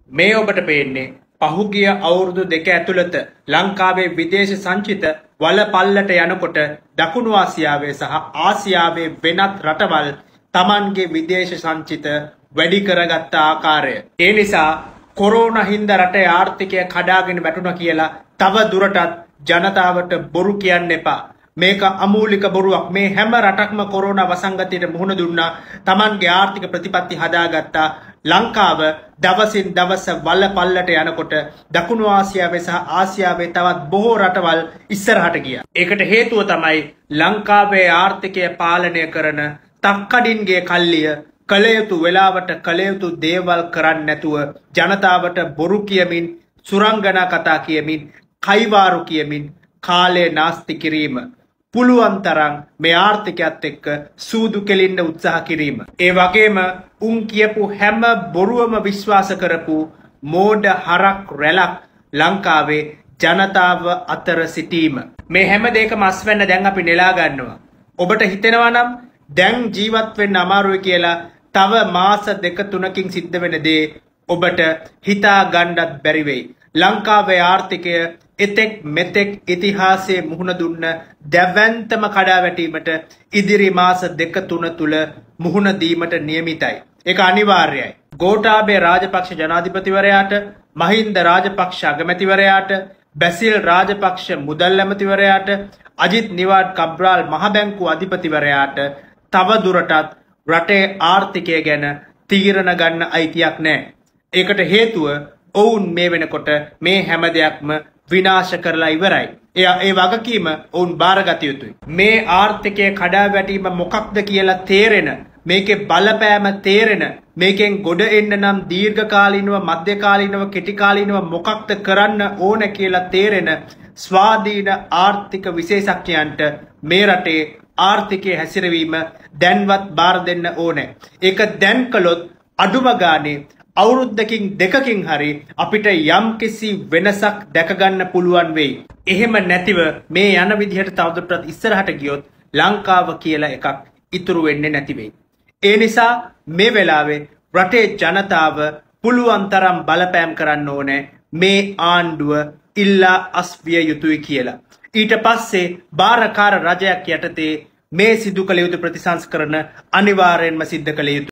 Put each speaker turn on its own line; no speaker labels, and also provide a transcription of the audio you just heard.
මේ ඔබට පේන්නේ පහුගිය අවුරුදු දෙක ඇතුළත ලංකාවේ විදේශ සංචිත වල පල්ලට යනකොට දකුණු ආසියාවේ සහ ආසියාවේ වෙනත් රටවල් Tamanගේ විදේශ සංචිත වැඩි කරගත්ත ආකාරය. ඒ නිසා කොරෝනා හින්දා රටේ ආර්ථිකය කඩාගෙන වැටුණා කියලා තව දුරටත් ජනතාවට බොරු කියන්න එපා. මේක අමූලික බොරුවක්. මේ හැම රටක්ම කොරෝනා වසංගතයට මුහුණ දුන්නා. Tamanගේ ආර්ථික ප්‍රතිපත්ති හදාගත්තා. ලංකාව දවසින් දවස වල පල්ලට යනකොට දකුණු ආසියාවේ සහ ආසියාවේ තවත් බොහෝ රටවල් ඉස්සරහට ගියා. ඒකට හේතුව තමයි ලංකාවේ ආර්ථිකය පාලනය කරන තක්කඩින්ගේ කල්ලිය කළ යුතු වෙලාවට කළ යුතු දේවල් කරන්නේ නැතුව ජනතාවට බොරු කියමින් සුරංගනා කතා කියමින් කයිවාරු කියමින් කාලය නාස්ති කිරීම පුළුවන් තරම් මේ ආර්ථිකයත් එක්ක සූදු කෙලින්න උත්සාහ කිරීම. ඒ වගේම උන් කියපු හැම බොරුවම විශ්වාස කරපු මෝඩ හරක් රැලක් ලංකාවේ ජනතාව අතර සිටීම. මේ හැම දෙයකම අස්වැන්න දැන් අපි නෙලා ගන්නවා. ඔබට හිතෙනවා නම් දැන් ජීවත් වෙන්න අමාරුයි කියලා තව මාස දෙක තුනකින් සිද්ධ වෙන දේ ඔබට හිතා ගන්නත් බැරි වෙයි. ලංකාවේ ආර්ථිකය එතෙක් මෙතෙක් ඉතිහාසයේ මුහුණ දුන්න දැවැන්තම කඩාවැටීමට ඉදිරි මාස දෙක තුන තුල මුහුණ දීමට නියමිතයි. ඒක අනිවාර්යයි. ගෝඨාභය රාජපක්ෂ ජනාධිපතිවරයාට, මහින්ද රාජපක්ෂ අගමැතිවරයාට, බැසිල් රාජපක්ෂ මුදල් ඇමතිවරයාට, අජිත් නිවාඩ් කබ්‍රාල් මහ බැංකුව අධිපතිවරයාට තව දුරටත් රටේ ආර්ථිකය ගැන තීරණ ගන්න අයිතියක් නැහැ. ඒකට හේතුව ඔවුන් මේ වෙනකොට මේ හැම දෙයක්ම විනාශ කරලා ඉවරයි. ඒ වගකීම ඔවුන් බාරගත යුතුයි. මේ ආර්ථිකයේ කඩාවැටීම මොකක්ද කියලා තේරෙන, මේකේ බලපෑම තේරෙන, මේකෙන් ගොඩ එන්න නම් දීර්ඝකාලීනව, මධ්‍යකාලීනව, කෙටිකාලීනව මොකක්ද කරන්න ඕන කියලා තේරෙන ස්වාධීන ආර්ථික විශේෂඥයන්ට මේ රටේ ආර්ථිකයේ හැසිරවීම දැන්වත් බාර දෙන්න ඕනේ. ඒක දැන් කළොත් අඩුම ගානේ අවුරුද්දකින් දෙකකින් හරි අපිට යම්කිසි වෙනසක් දැක ගන්න පුළුවන් වෙයි. එහෙම නැතිව මේ යන විදිහට තවදුරටත් ඉස්සරහට ගියොත් ලංකාව කියලා එකක් ඉතුරු වෙන්නේ නැති වෙයි. ඒ නිසා මේ වෙලාවේ රටේ ජනතාව පුළුවන් තරම් බලපෑම් කරන්න ඕනේ මේ ආණ්ඩුව ඉල්ලා අස්විය යුතුයි කියලා. ඊට පස්සේ බාරකාර රජයක් යටතේ මේ සිදු කළ යුතු ප්‍රතිසංස්කරණ අනිවාර්යෙන්ම සිද්ධ කළ යුතුයි.